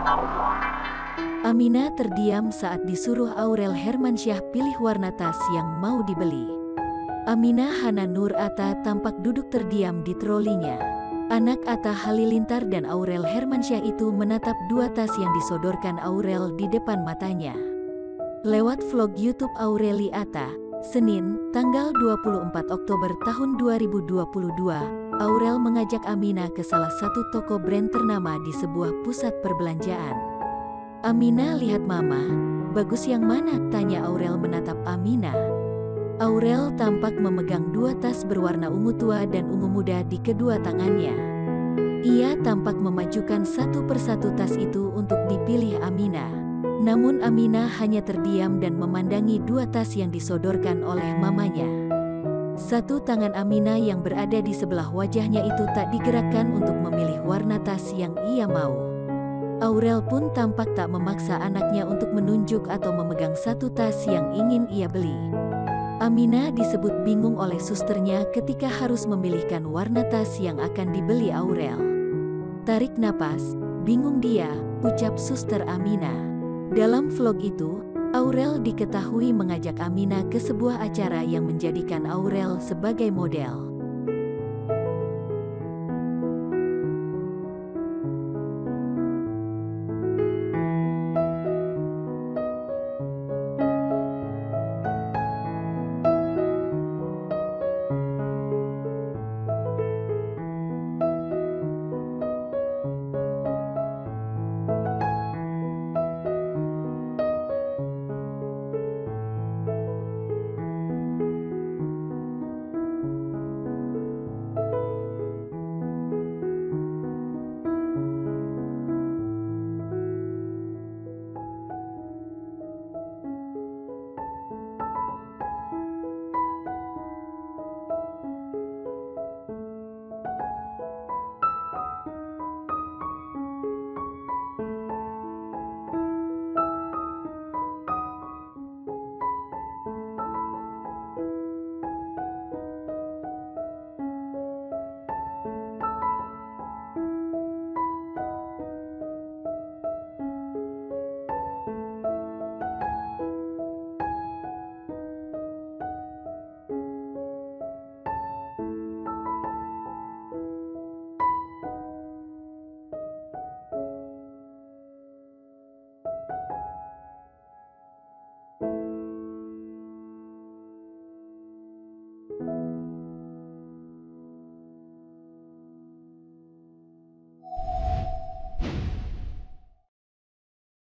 Aminah terdiam saat disuruh Aurel Hermansyah pilih warna tas yang mau dibeli. Aminah Hana Nur Atta tampak duduk terdiam di trolinya. Anak Atta Halilintar dan Aurel Hermansyah itu menatap dua tas yang disodorkan Aurel di depan matanya. Lewat vlog YouTube Aureli Atta, Senin, tanggal 24 Oktober tahun 2022, Aurel mengajak Aminah ke salah satu toko brand ternama di sebuah pusat perbelanjaan. "Aminah, lihat mama, bagus yang mana?" tanya Aurel menatap Aminah. Aurel tampak memegang dua tas berwarna ungu tua dan ungu muda di kedua tangannya. Ia tampak memajukan satu persatu tas itu untuk dipilih Aminah. Namun Aminah hanya terdiam dan memandangi dua tas yang disodorkan oleh mamanya. Satu tangan Aminah yang berada di sebelah wajahnya itu tak digerakkan untuk memilih warna tas yang ia mau. Aurel pun tampak tak memaksa anaknya untuk menunjuk atau memegang satu tas yang ingin ia beli. Aminah disebut bingung oleh susternya ketika harus memilihkan warna tas yang akan dibeli Aurel. "Tarik napas, bingung dia," ucap suster Aminah. Dalam vlog itu, Aurel diketahui mengajak Aminah ke sebuah acara yang menjadikan Aurel sebagai model.